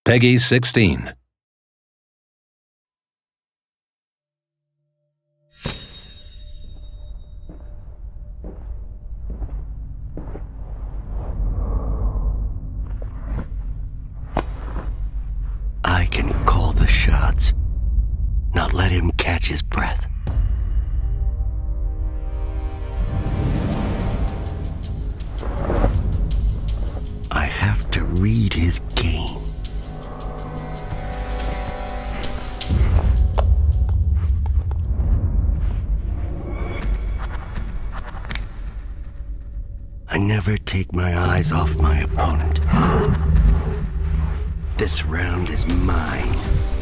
Peggy 16. I can call the shots, not let him catch his breath. I have to read his game. I never take my eyes off my opponent. This round is mine.